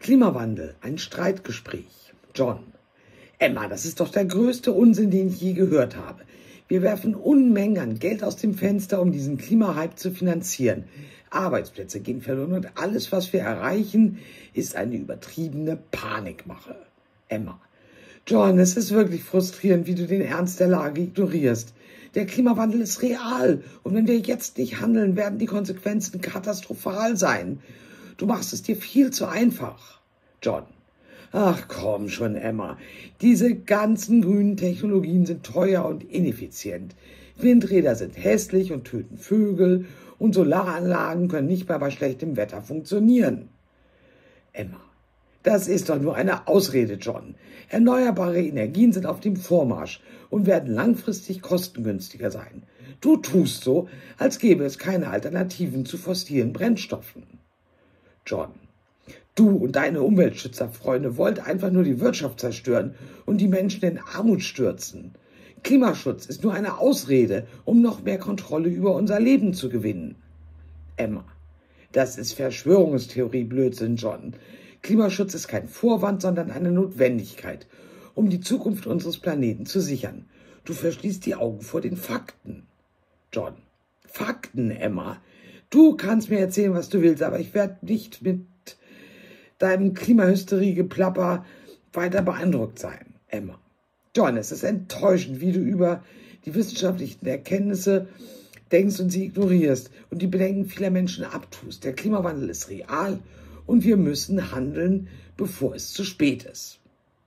Klimawandel, ein Streitgespräch. John. Emma, das ist doch der größte Unsinn, den ich je gehört habe. Wir werfen Unmengen an Geld aus dem Fenster, um diesen Klimahype zu finanzieren. Arbeitsplätze gehen verloren und alles, was wir erreichen, ist eine übertriebene Panikmache. Emma. John, es ist wirklich frustrierend, wie du den Ernst der Lage ignorierst. Der Klimawandel ist real und wenn wir jetzt nicht handeln, werden die Konsequenzen katastrophal sein. Du machst es dir viel zu einfach. John. Ach komm schon, Emma. Diese ganzen grünen Technologien sind teuer und ineffizient. Windräder sind hässlich und töten Vögel und Solaranlagen können nicht mal bei schlechtem Wetter funktionieren. Emma. Das ist doch nur eine Ausrede, John. Erneuerbare Energien sind auf dem Vormarsch und werden langfristig kostengünstiger sein. Du tust so, als gäbe es keine Alternativen zu fossilen Brennstoffen. John. Du und deine Umweltschützerfreunde wollt einfach nur die Wirtschaft zerstören und die Menschen in Armut stürzen. Klimaschutz ist nur eine Ausrede, um noch mehr Kontrolle über unser Leben zu gewinnen. Emma. Das ist Verschwörungstheorie, Blödsinn, John. Klimaschutz ist kein Vorwand, sondern eine Notwendigkeit, um die Zukunft unseres Planeten zu sichern. Du verschließt die Augen vor den Fakten. John. Fakten, Emma. Du kannst mir erzählen, was du willst, aber ich werde nicht mit deinem Klimahysterie-Geplapper weiter beeindruckt sein. Emma. John, es ist enttäuschend, wie du über die wissenschaftlichen Erkenntnisse denkst und sie ignorierst und die Bedenken vieler Menschen abtust. Der Klimawandel ist real und wir müssen handeln, bevor es zu spät ist.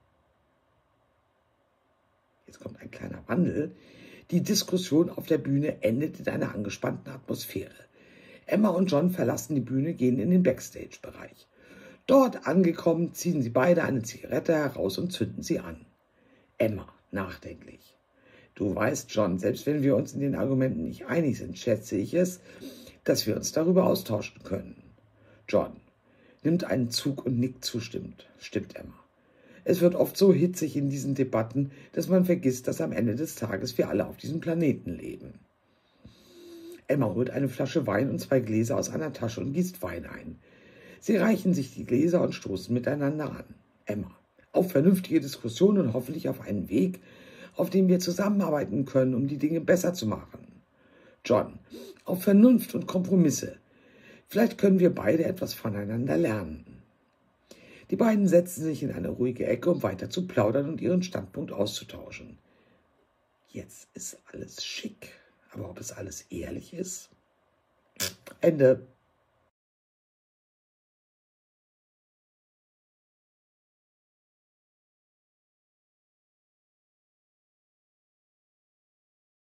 Jetzt kommt ein kleiner Wandel. Die Diskussion auf der Bühne endet in einer angespannten Atmosphäre. Emma und John verlassen die Bühne, gehen in den Backstage-Bereich. Dort angekommen, ziehen sie beide eine Zigarette heraus und zünden sie an. Emma, nachdenklich. Du weißt, John, selbst wenn wir uns in den Argumenten nicht einig sind, schätze ich es, dass wir uns darüber austauschen können. John nimmt einen Zug und nickt zustimmend. Stimmt, Emma. Es wird oft so hitzig in diesen Debatten, dass man vergisst, dass am Ende des Tages wir alle auf diesem Planeten leben. Emma holt eine Flasche Wein und 2 Gläser aus einer Tasche und gießt Wein ein. Sie reichen sich die Gläser und stoßen miteinander an. Emma. Auf vernünftige Diskussionen und hoffentlich auf einen Weg, auf dem wir zusammenarbeiten können, um die Dinge besser zu machen. John. Auf Vernunft und Kompromisse. Vielleicht können wir beide etwas voneinander lernen. Die beiden setzen sich in eine ruhige Ecke, um weiter zu plaudern und ihren Standpunkt auszutauschen. Jetzt ist alles schick, aber ob es alles ehrlich ist? Ende.